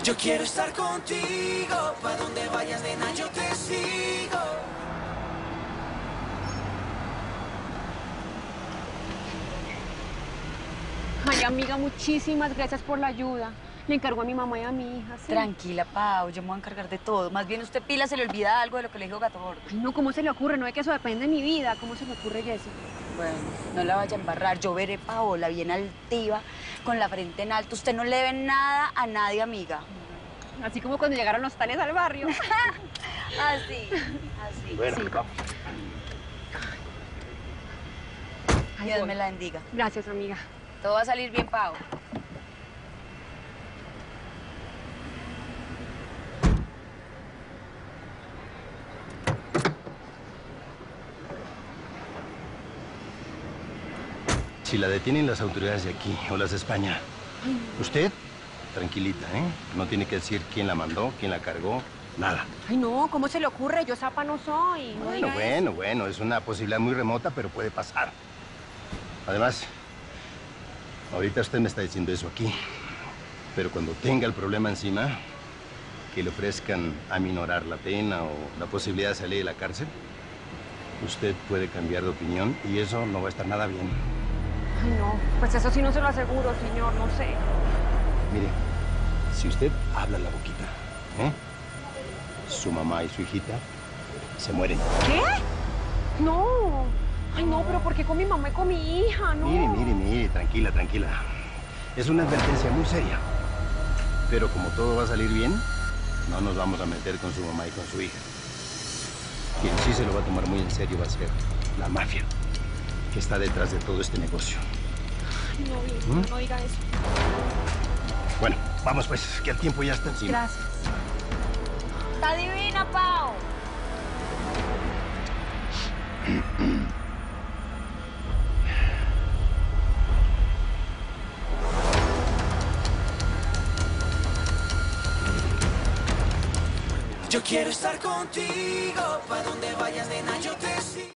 Yo quiero estar contigo, pa' donde vayas, nena, yo te sigo. Ay, amiga, muchísimas gracias por la ayuda. Le encargo a mi mamá y a mi hija, ¿sí? Tranquila, Pau, yo me voy a encargar de todo. Más bien usted, Pila, se le olvida algo de lo que le dijo Gato Gordo. Ay, no, ¿cómo se le ocurre? No es que eso depende de mi vida. ¿Cómo se le ocurre, Jessy? Bueno, no la vaya a embarrar. Yo veré Paola bien altiva, con la frente en alto. Usted no le debe nada a nadie, amiga. Así como cuando llegaron los tales al barrio. Así, así. Bueno, Sí. vamos. Ay, Dios voy. me la bendiga. Gracias, amiga. Todo va a salir bien, Pau. Si la detienen las autoridades de aquí o las de España, usted, tranquilita, ¿eh? No tiene que decir quién la mandó, quién la cargó, nada. Ay, no, ¿cómo se le ocurre? Yo zapa no soy. No diga eso. Bueno, es una posibilidad muy remota, pero puede pasar. Además, ahorita usted me está diciendo eso aquí, pero cuando tenga el problema encima, que le ofrezcan aminorar la pena o la posibilidad de salir de la cárcel, usted puede cambiar de opinión y eso no va a estar nada bien. Ay, no. Pues eso sí no se lo aseguro, señor. No sé. Mire, si usted habla la boquita, ¿eh? Su mamá y su hijita se mueren. ¿Qué? No. Ay, no, pero ¿por qué con mi mamá y con mi hija? No. Mire, tranquila. Es una advertencia muy seria. Pero como todo va a salir bien, no nos vamos a meter con su mamá y con su hija. Quien sí se lo va a tomar muy en serio va a ser la mafia, que está detrás de todo este negocio. Ay, no, viejo, no diga eso. Bueno, vamos pues, que el tiempo ya está encima. Gracias. Está divina, Pau. Yo quiero estar contigo, pa' donde vayas, nena, yo te sigo.